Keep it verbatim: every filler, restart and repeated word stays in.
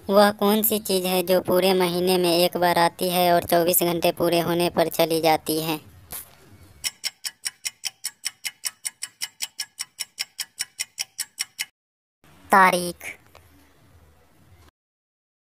वह कौन सी चीज़ है जो पूरे महीने में एक बार आती है और चौबीस घंटे पूरे होने पर चली जाती है? तारीख।